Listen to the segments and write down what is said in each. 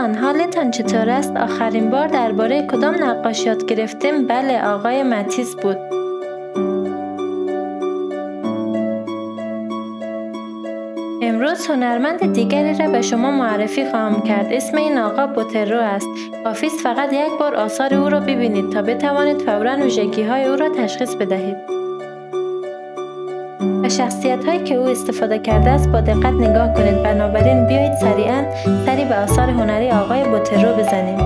دوستان حالتان چطور است؟ آخرین بار درباره کدام نقاشی یاد گرفتیم؟ بله، آقای متیس بود. امروز هنرمند دیگری را به شما معرفی خواهم کرد. اسم این آقا بوترو است. کافی است فقط یک بار آثار او را ببینید تا بتوانید فوراً ویژگی‌های او را تشخیص بدهید. به شخصیت‌هایی که او استفاده کرده است با دقت نگاه کنید. بنابراین بیایید سریعاً سری به آثار هنری آقای بوترو بزنیم.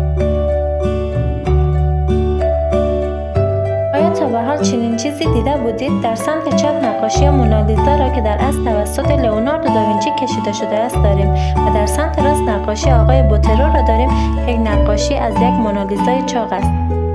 آیا تا به حال چنین چیزی دیده بودید؟ در سمت چپ نقاشی مونالیزا را که در اصل توسط لئوناردو داوینچی کشیده شده است داریم و در سمت راست نقاشی آقای بوترو را داریم که یک نقاشی از یک مونالیزای چاق است.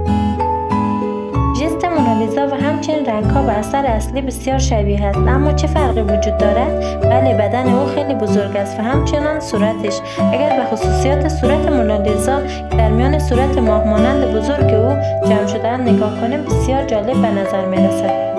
ژست مونالیزا و همچنین رنگ‌ها به اثر اصلی بسیار شبیه است، اما چه فرقی وجود دارد؟ بله، بدن او خیلی بزرگ است و همچنان صورتش. اگر به خصوصیات صورت مونالیزا در میان صورت ماه مانند بزرگ او جمع شده‌اند نگاه کنیم بسیار جالب به نظر می‌رسد.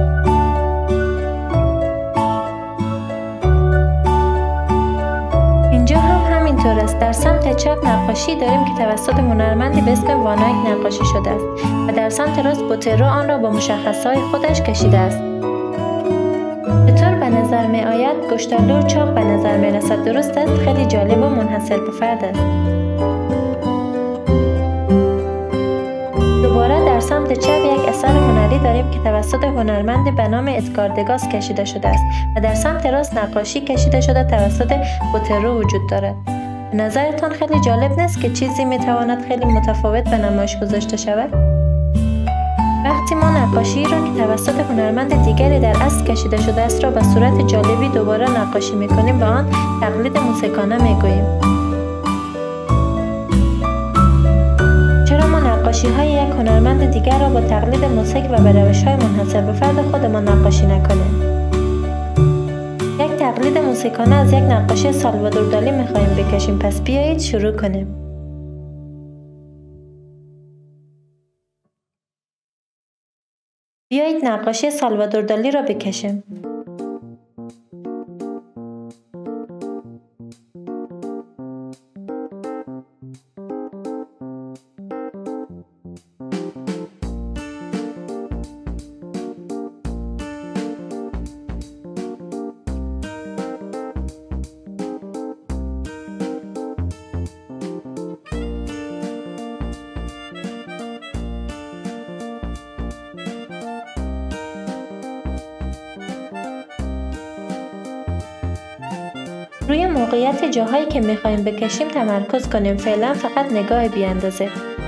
اینطور است. در سمت چپ نقاشی داریم که توسط هنرمندی به اسم وانایک نقاشی شده است و در سمت راست بوترو آن را با مشخصهای خودش کشیده است. چطور به نظر می آید؟ گوشتالو چاق به نظر می رسد. درست است؟ خیلی جالب و منحصر به فرد است. دوباره در سمت چپ یک اثر هنری داریم که توسط هنرمندی به نام ادگار دگاس کشیده شده است و در سمت راست نقاشی کشیده شده توسط بوترو وجود دارد. به نظرتان خیلی جالب نیست که چیزی میتواند خیلی متفاوت به نمایش گذاشته شود؟ وقتی ما نقاشی را که توسط هنرمند دیگری در اصل کشیده شده است را به صورت جالبی دوباره نقاشی میکنیم به آن تقلید موسیقانه میگوییم. چرا ما نقاشی های یک هنرمند دیگر را با تقلید موسیقی و به روش های منحصر به فرد خودمان نقاشی نکنیم؟ یک تقلید موسیقانه از یک نقاشی سالوادور دالی میخواهیم بکشیم، پس بیایید شروع کنیم. بیایید نقاشی سالوادور دالی را بکشیم. روی موقعیت جاهایی که میخوایم بکشیم تمرکز کنیم. فعلا فقط نگاه بیاندازه.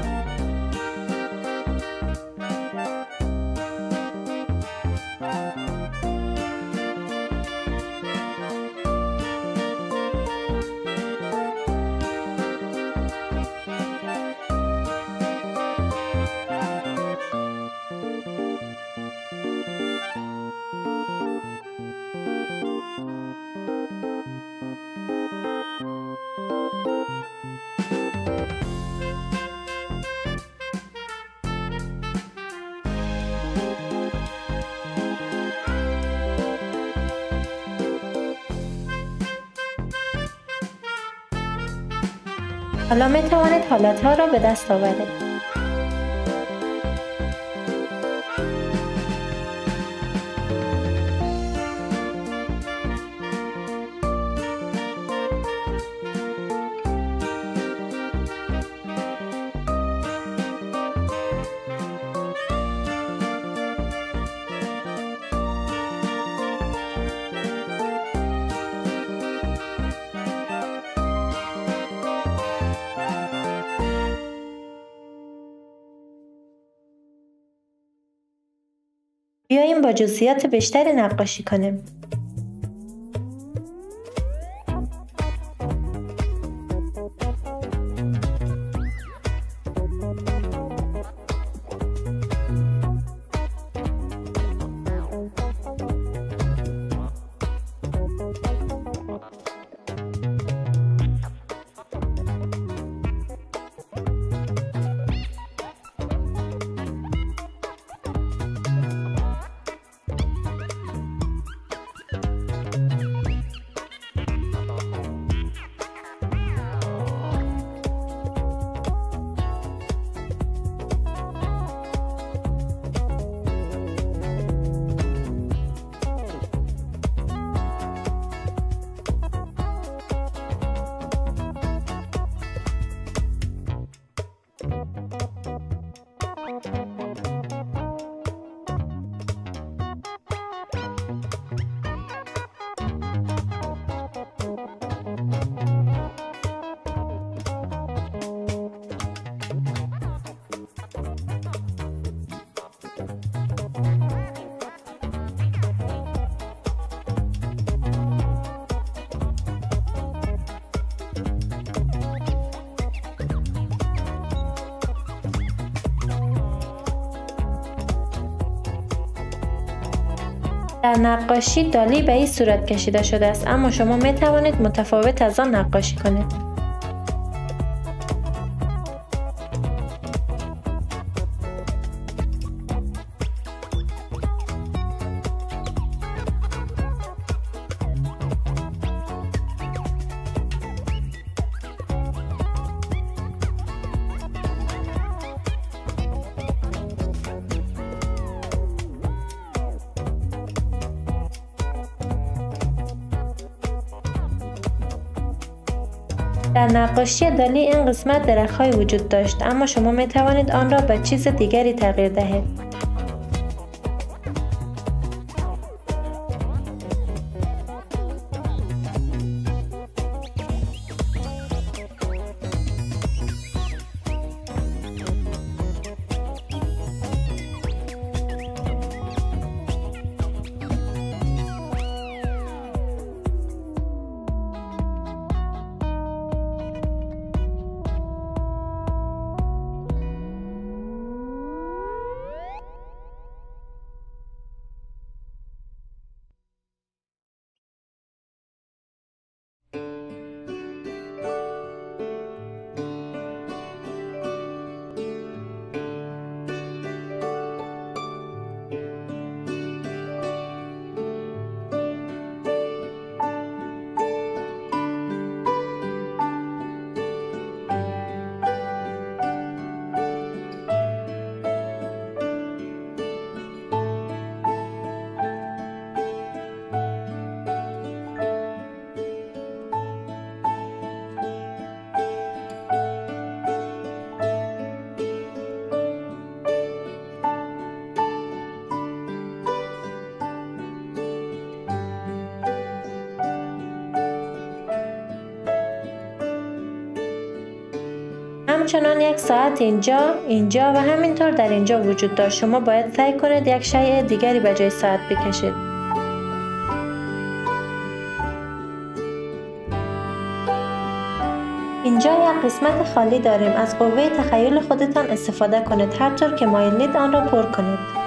حالا می توانید حالتها را به دست آورید. بیاییم با جزئیات بیشتری نقاشی کنیم. در نقاشی دالی به این صورت کشیده شده است، اما شما می توانید متفاوت از آن نقاشی کنید. در نقاشی دالی این قسمت درخت‌های وجود داشت، اما شما می توانید آن را به چیز دیگری تغییر دهید. همچنان یک ساعت اینجا و همینطور در اینجا وجود داشت. شما باید سعی کنید یک شیء دیگری به جای ساعت بکشید. اینجا یک قسمت خالی داریم. از قوه تخیل خودتان استفاده کنید. هر طور که مایلید آن را پر کنید.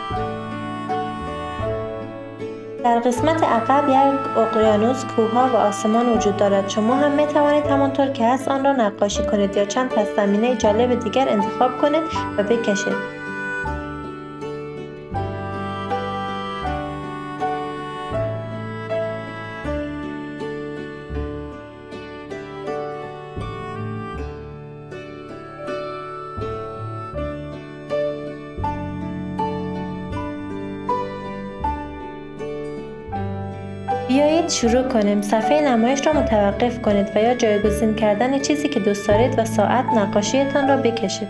در قسمت عقب یک اقیانوس، کوه‌ها و آسمان وجود دارد. شما هم می توانید همانطور که هست آن را نقاشی کنید یا چند پس زمینه جالب دیگر انتخاب کنید و بکشید. بیایید شروع کنیم. صفحه نمایش را متوقف کنید و یا جایگزین کردن چیزی که دوست دارید و ساعت نقاشیتان را بکشید.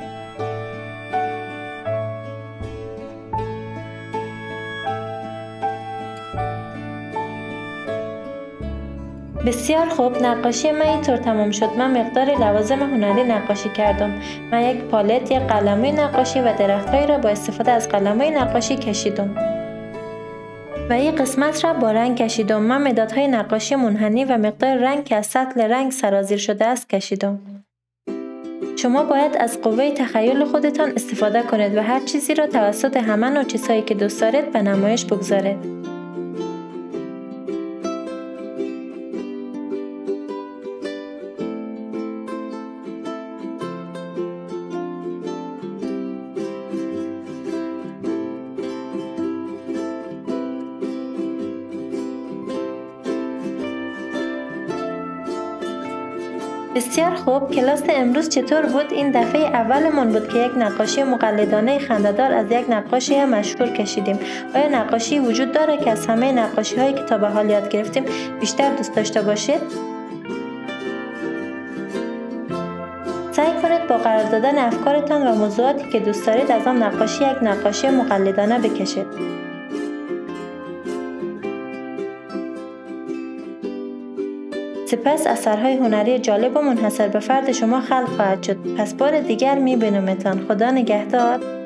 بسیار خوب، نقاشی من اینطور تمام شد. من مقدار لوازم هنری نقاشی کردم. من یک پالت، یک قلموی نقاشی و درخت‌هایی را با استفاده از قلموی نقاشی کشیدم. و این قسمت را با رنگ کشیدم. من مدادهای نقاشی منحنی و مقدار رنگ که از سطل رنگ سرازیر شده است کشیدم. شما باید از قوه تخیل خودتان استفاده کنید و هر چیزی را توسط همه نوع چیزهایی که دوست دارید به نمایش بگذارید. بسیار خوب، کلاس امروز چطور بود؟ این دفعه اولمون بود که یک نقاشی مقلدانه خنده‌دار از یک نقاشی مشهور کشیدیم. آیا نقاشی وجود داره که از همه نقاشی هایی که تا به حال یاد گرفتیم بیشتر دوست داشته باشید؟ سعی کنید با قرار دادن افکارتان و موضوعاتی که دوست دارید از آن نقاشی یک نقاشی مقلدانه بکشید. سپس اثرهای هنری جالب و منحصر به فرد شما خلق خواهد شد. پس بار دیگر می‌بینمتان. خدا نگهدار.